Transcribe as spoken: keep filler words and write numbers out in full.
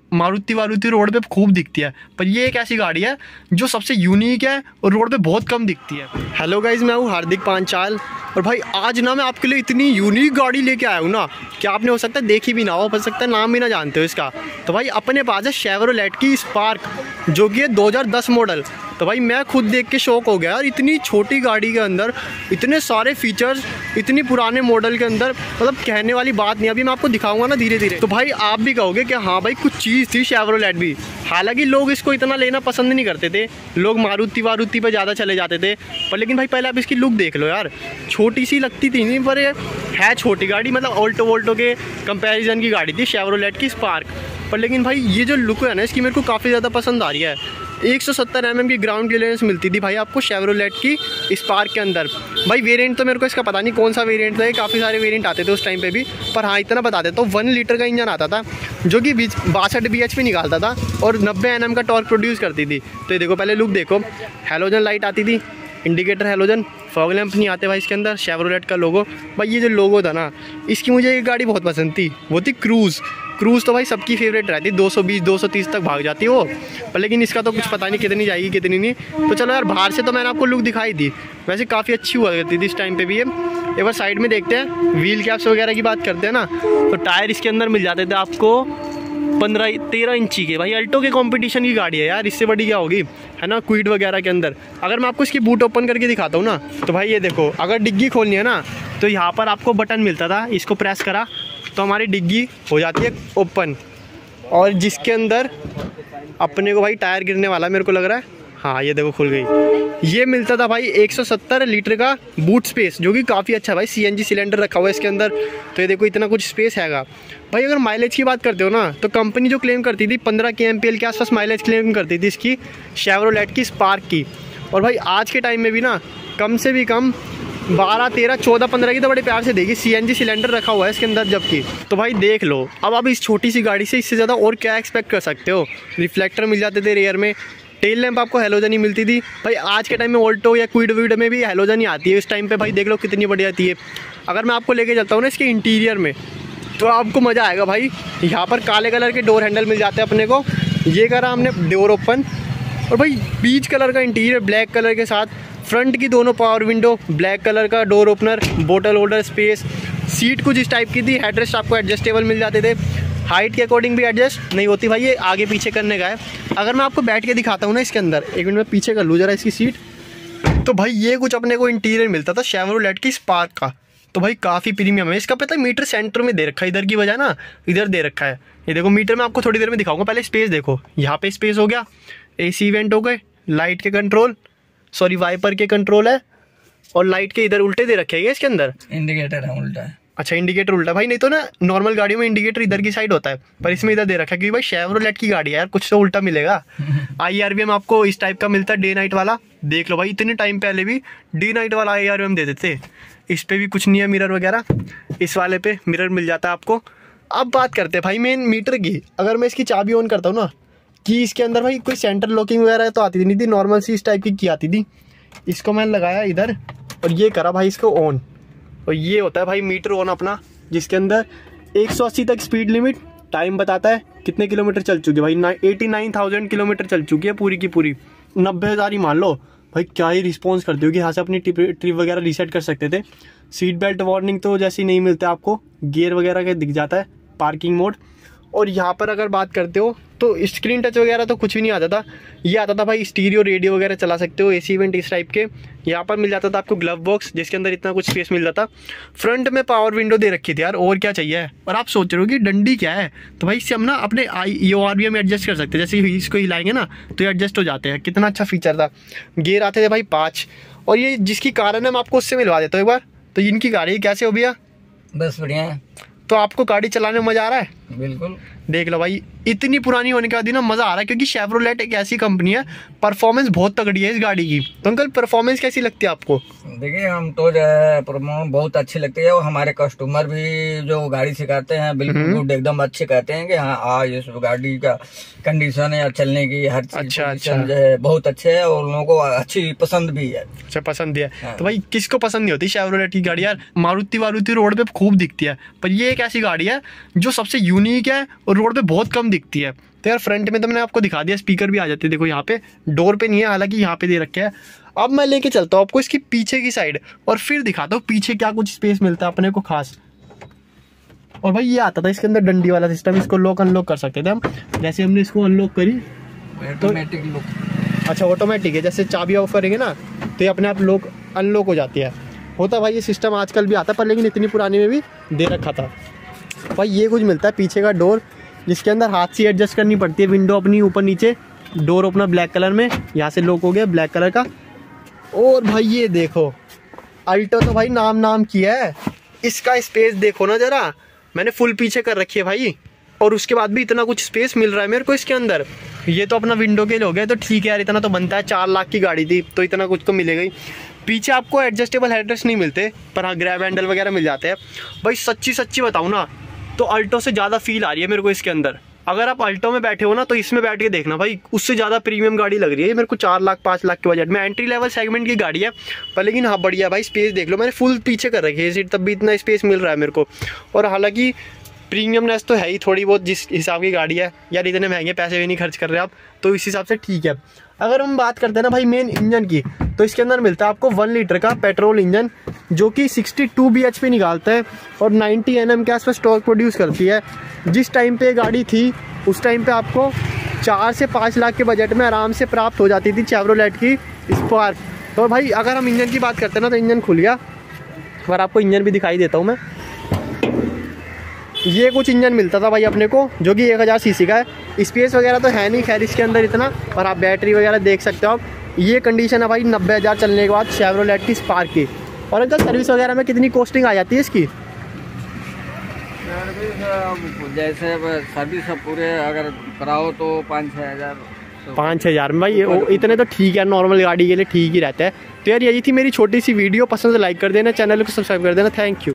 Maruti वारुति road पे खूब दिखती है, पर ये एक ऐसी गाड़ी है जो सबसे यूनिक है और रोड पे बहुत कम दिखती है। हेलो गाइज, मैं हूँ हार्दिक पांचाल और भाई आज ना मैं आपके लिए इतनी यूनिक गाड़ी लेके आया हूँ ना कि आपने हो सकता है देखी भी ना हो, हो सकता है नाम भी ना जानते हो इसका। तो भाई अपने पास है शेवरोलेट की स्पार्क, जो कि है दो हज़ार दस मॉडल। तो भाई मैं खुद देख के शौक हो गया यार, इतनी छोटी गाड़ी के अंदर इतने सारे फीचर्स, इतनी पुराने मॉडल के अंदर, मतलब कहने वाली बात नहीं। अभी मैं आपको दिखाऊंगा ना धीरे धीरे, तो भाई आप भी कहोगे कि हाँ भाई कुछ चीज़ थी शेवरोलेट भी। हालांकि लोग इसको इतना लेना पसंद नहीं करते थे, लोग मारुति वारुति पर ज़्यादा चले जाते थे, पर लेकिन भाई पहले आप इसकी लुक देख लो यार, छोटी सी लगती थी नहीं, पर है छोटी गाड़ी, मतलब ऑल्टो वोल्टो के कंपैरिजन की गाड़ी थी शेवरोलेट की स्पार्क। पर लेकिन भाई ये जो लुक है ना इसकी, मेरे को काफ़ी ज़्यादा पसंद आ रही है। एक सौ सत्तर एम एम की ग्राउंड क्लियरेंस मिलती थी भाई आपको शेवरोलेट की स्पार्क के अंदर। भाई वेरिएंट तो मेरे को इसका पता नहीं कौन सा वेरिएंट था, काफ़ी सारे वेरिएंट आते थे उस टाइम पे भी, पर हाँ इतना बता देता हूँ, वन लीटर का इंजन आता था जो कि बासठ बी एच पी निकालता था और नब्बे एन एम का टॉर्क प्रोड्यूस करती थी। तो ये देखो पहले लुक देखो, हेलोजन लाइट आती थी, इंडिकेटर हेलोजन, फॉग लैंप नहीं आते भाई इसके अंदर, शेवरोलेट का लोगो। भाई ये जो लोगो था ना इसकी, मुझे एक गाड़ी बहुत पसंद थी, वो थी क्रूज़। क्रूज़ तो भाई सबकी फेवरेट रहती है, दो सौ बीस दो सौ तीस तक भाग जाती है वो, पर लेकिन इसका तो कुछ पता नहीं कितनी जाएगी कितनी नहीं। तो चलो यार, बाहर से तो मैंने आपको लुक दिखाई दी, वैसे काफ़ी अच्छी हुआ करती थी इस टाइम पे भी ये। एक बार साइड में देखते हैं, व्हील कैप्स वगैरह की बात करते हैं ना, तो टायर इसके अंदर मिल जाते थे आपको पंद्रह तेरह इंची के। भाई अल्टो के कंपटीशन की गाड़ी है यार, इससे बड़ी क्या होगी, है ना, क्विड वगैरह के अंदर। अगर मैं आपको इसकी बूट ओपन करके दिखाता हूँ ना, तो भाई ये देखो, अगर डिग्गी खोलनी है ना तो यहाँ पर आपको बटन मिलता था, इसको प्रेस करा तो हमारी डिग्गी हो जाती है ओपन, और जिसके अंदर अपने को भाई टायर गिरने वाला मेरे को लग रहा है, हाँ ये देखो खुल गई। ये मिलता था भाई एक सौ सत्तर लीटर का बूट स्पेस, जो कि काफ़ी अच्छा है भाई, सीएनजी सिलेंडर रखा हुआ है इसके अंदर। तो ये देखो इतना कुछ स्पेस हैगा भाई। अगर माइलेज की बात करते हो ना, तो कंपनी जो क्लेम करती थी पंद्रह के एम पी एल के आसपास माइलेज क्लेम करती थी इसकी शेवरोलेट की स्पार्क की। और भाई आज के टाइम में भी ना कम से भी कम बारह तेरह चौदह पंद्रह की तो बड़े प्यार से देगी, सीएनजी सिलेंडर रखा हुआ है इसके अंदर जबकि। तो भाई देख लो, अब आप इस छोटी सी गाड़ी से इससे ज़्यादा और क्या एक्सपेक्ट कर सकते हो। रिफ्लेक्टर मिल जाते थे रेयर में, टेल लैंप आपको हेलोजन ही मिलती थी भाई। आज के टाइम में ऑल्टो या क्विड वीड में भी हेलोजन ही आती है इस टाइम पे, भाई देख लो कितनी बढ़िया आती है। अगर मैं आपको लेके चलता हूँ ना इसके इंटीरियर में, तो आपको मज़ा आएगा भाई। यहाँ पर काले कलर के डोर हैंडल मिल जाते हैं अपने को, ये करा हमने डोर ओपन, और भाई बीच कलर का इंटीरियर ब्लैक कलर के साथ, फ्रंट की दोनों पावर विंडो ब्लैक कलर का, डोर ओपनर, बोतल होल्डर स्पेस, सीट कुछ इस टाइप की थी, हेडरेस्ट आपको एडजस्टेबल मिल जाते थे, हाइट के अकॉर्डिंग भी एडजस्ट नहीं होती भाई, ये आगे पीछे करने का है। अगर मैं आपको बैठ के दिखाता हूँ ना इसके अंदर, एक मिनट में पीछे कर लूँ जरा इसकी सीट, तो भाई ये कुछ अपने को इंटीरियर मिलता था शेवरोलेट की स्पार्क का। तो भाई काफ़ी प्रीमियम है इसका, पता है मीटर सेंटर में दे रखा है, इधर की बजाय ना इधर दे रखा है। ये देखो मीटर में आपको थोड़ी देर में दिखाऊंगा, पहले स्पेस देखो, यहाँ पे स्पेस हो गया, एसी इवेंट हो गए, लाइट के कंट्रोल, सॉरी वाइपर के कंट्रोल है, और लाइट के इधर उल्टे दे रखे हैं इसके अंदर, इंडिकेटर है उल्टा है। अच्छा इंडिकेटर उल्टा, भाई नहीं तो ना नॉर्मल गाड़ियों में इंडिकेटर इधर की साइड होता है, पर इसमें इधर दे रखा है, क्योंकि भाई शेवरोलेट की गाड़ी है यार, कुछ तो उल्टा मिलेगा। आई आर वी एम आपको इस टाइप का मिलता है, डे नाइट वाला, देख लो भाई इतने टाइम पहले भी डे नाइट वाला आई आर वी एम दे देते थे। इस पे भी कुछ नहीं है मिरर वगैरह, इस वाले पे मिरर मिल जाता है आपको। अब बात करते हैं भाई मेन मीटर की। अगर मैं इसकी चाबी ऑन करता हूँ ना, कि इसके अंदर भाई कोई सेंटर लॉकिंग वगैरह तो आती नहीं थी, नॉर्मल सी इस टाइप की की आती थी। इसको मैंने लगाया इधर और ये करा भाई इसको ऑन, और ये होता है भाई मीटर ऑन अपना, जिसके अंदर एक सौ अस्सी तक स्पीड लिमिट, टाइम बताता है कितने किलोमीटर चल चुकी है भाई, एटी नाइन थाउजेंड किलोमीटर चल चुकी है पूरी की पूरी, नब्बे हज़ार ही मान लो भाई। क्या ही रिस्पॉन्स करती होगी, यहाँ से अपनी ट्रिप ट्रिप वगैरह रीसेट कर सकते थे। सीट बेल्ट वार्निंग तो जैसी नहीं मिलता आपको, गियर वगैरह का दिख जाता है, पार्किंग मोड। और यहाँ पर अगर बात करते हो तो स्क्रीन टच वगैरह तो कुछ भी नहीं आता था, ये आता था भाई स्टीरियो रेडियो वगैरह चला सकते हो, एसी इवेंट इस टाइप के। यहाँ पर मिल जाता था आपको ग्लव बॉक्स, जिसके अंदर इतना कुछ स्पेस मिल जाता। फ्रंट में पावर विंडो दे रखी थी यार, और क्या चाहिए। और आप सोच रहे हो कि डंडी क्या है, तो भाई इससे हम ना अपने I E O R V M adjust कर सकते हैं, जैसे इसको हिलाएंगे ना तो ये एडजस्ट हो जाते हैं। कितना अच्छा फीचर था। गियर आते थे भाई पाँच, और ये जिसकी कारण है मैं आपको उससे मिलवा देता हूँ एक बार। तो इनकी गाड़ी कैसे हो भैया? बस बढ़िया है। तो आपको गाड़ी चलाने में मज़ा आ रहा है? बिल्कुल। देख लो भाई, इतनी पुरानी होने के बाद ना मज़ा आ रहा है, क्योंकि शेवरोलेट एक ऐसी कंपनी है, परफॉर्मेंस बहुत तगड़ी है इस गाड़ी की। तो अंकल परफॉर्मेंस कैसी लगती है आपको? देखिए हम तो जो है परफॉर्मेंस बहुत अच्छी लगती है, और हमारे कस्टमर भी जो गाड़ी सिखाते हैं बिल्कुल गुड एकदम अच्छे कहते हैं कि हाँ आ ये गाड़ी का कंडीशन है, चलने की हर चीज अच्छा, अच्छा अच्छा। जो है बहुत अच्छे है, और लोगों को अच्छी पसंद भी है। अच्छा पसंद है। हाँ। तो भाई किसको पसंद नहीं होती शेवरोलेट की गाड़ी यार? मारुति वारुति रोड पे खूब दिखती है, पर ये एक ऐसी गाड़ी है जो सबसे यूनिक है और और रोड पे बहुत कम दिखती है। तो यार फ्रंट में तो मैंने आपको दिखा दिया, स्पीकर भी आ जाते हैं, देखो यहाँ पे डोर पे नहीं है, हालांकि यहाँ पे दे रखे है। अब मैं लेके चलता हूँ आपको इसकी पीछे की साइड और फिर दिखाता हूँ पीछे क्या कुछ स्पेस मिलता है अपने को खास। और भाई ये आता था इसके अंदर डंडी वाला सिस्टम, इसको लॉक अनलॉक कर सकते थे हम। जैसे हमने इसको अनलॉक करी ऑटोमेटिक लॉक, अच्छा ऑटोमेटिक है, जैसे चाबी ऑफ करेंगे ना तो ये अपने आप लॉक अनलॉक हो जाती है। होता भाई ये सिस्टम आजकल भी आता, पर लेकिन इतनी पुरानी में भी दे रखा था। भाई ये कुछ मिलता है पीछे का डोर, जिसके अंदर हाथ से एडजस्ट करनी पड़ती है विंडो अपनी ऊपर नीचे। डोर अपना ब्लैक कलर में, यहाँ से लॉक हो गया ब्लैक कलर का। और भाई ये देखो अल्टो तो भाई नाम नाम किया है, इसका स्पेस देखो ना जरा, मैंने फुल पीछे कर रखी है भाई, और उसके बाद भी इतना कुछ स्पेस मिल रहा है मेरे को इसके अंदर। ये तो अपना विंडो के लिए हो गया, तो ठीक है यार, इतना तो बनता है, चार लाख की गाड़ी थी तो इतना कुछ तो मिलेगा ही। पीछे आपको एडजस्टेबल हेडरेस्ट नहीं मिलते, पर हाँ ग्रैब हैंडल वगैरह मिल जाते हैं। भाई सच्ची सच्ची बताऊँ ना तो अल्टो से ज़्यादा फील आ रही है मेरे को इसके अंदर। अगर आप अल्टो में बैठे हो ना तो इसमें बैठ के देखना भाई, उससे ज़्यादा प्रीमियम गाड़ी लग रही है ये मेरे को। चार लाख पाँच लाख के बजट में एंट्री लेवल सेगमेंट की गाड़ी है, पर लेकिन हाँ बढ़िया भाई। स्पेस देख लो, मैंने फुल पीछे कर रखी है सीट, तब भी इतना स्पेस मिल रहा है मेरे को। और हालांकि प्रीमियमनेस तो है ही थोड़ी बहुत, जिस हिसाब की गाड़ी है यार, इतने महंगे पैसे भी नहीं खर्च कर रहे आप, तो इस हिसाब से ठीक है। अगर हम बात करते हैं ना भाई मेन इंजन की, तो इसके अंदर मिलता है आपको वन लीटर का पेट्रोल इंजन, जो कि बासठ बीएचपी निकालता है और नब्बे एनएम के आसपास टॉर्क प्रोड्यूस करती है। जिस टाइम पे गाड़ी थी उस टाइम पे आपको चार से पाँच लाख के बजट में आराम से प्राप्त हो जाती थी चेवरोलेट की स्पार्क। तो भाई अगर हम इंजन की बात करते हैं ना तो इंजन खुल गया, और आपको इंजन भी दिखाई देता हूँ मैं। ये कुछ इंजन मिलता था भाई अपने को, जो कि एक हज़ार सीसी का है। स्पेस वगैरह तो है नहीं खैर इसके अंदर इतना, और आप बैटरी वगैरह देख सकते हो आप। ये कंडीशन है भाई नब्बे हज़ार चलने के बाद शेवरोलेट की स्पार्क की। और अंकल सर्विस वगैरह में कितनी कॉस्टिंग आ जाती है इसकी? जैसे सर्विस पूरे अगर कराओ तो पाँच छः हज़ार पाँच छः हज़ार में भाई इतने तो ठीक है, नॉर्मल गाड़ी के लिए ठीक ही रहता है। तो यार यही थी मेरी छोटी सी वीडियो, पसंद लाइक कर देना, चैनल को सब्सक्राइब कर देना। Thank you.